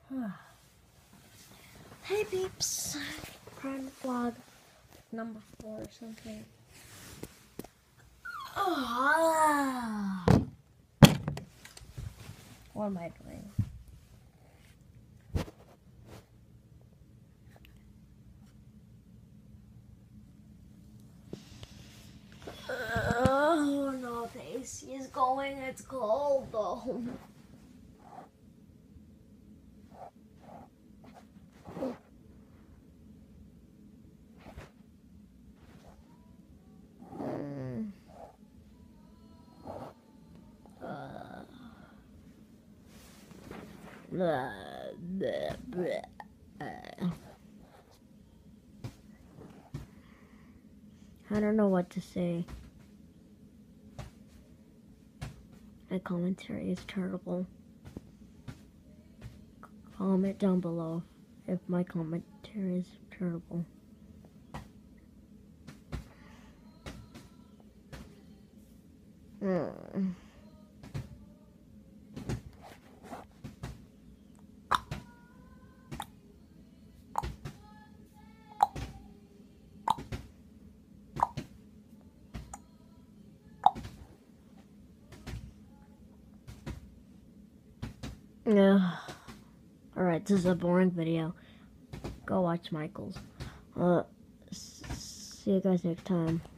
Hey peeps, prank vlog number 4 or something. What am I doing? Oh no, the AC is going, it's cold though. I don't know what to say. My commentary is terrible. Comment down below if my commentary is terrible. Alright, this is a boring video. Go watch Michael's. See you guys next time.